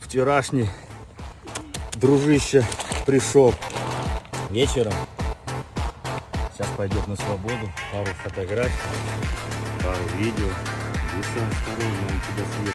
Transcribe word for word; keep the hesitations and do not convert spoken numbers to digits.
вчерашний дружище пришел вечером. Сейчас пойдет на свободу. Пару фотографий, пару видео. Лиса, осторожно, он тебя съест.